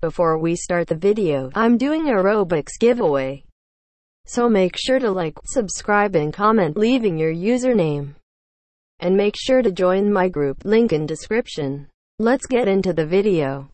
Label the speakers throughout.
Speaker 1: Before we start the video, I'm doing a Robux giveaway. So make sure to like, subscribe and comment leaving your username. And make sure to join my group, link in description. Let's get into the video.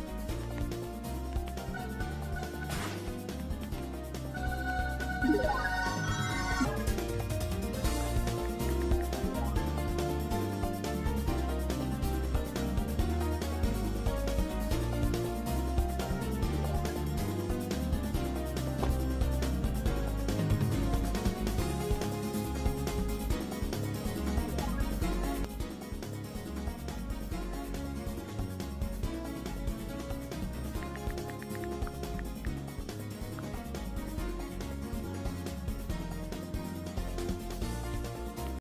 Speaker 2: Yeah.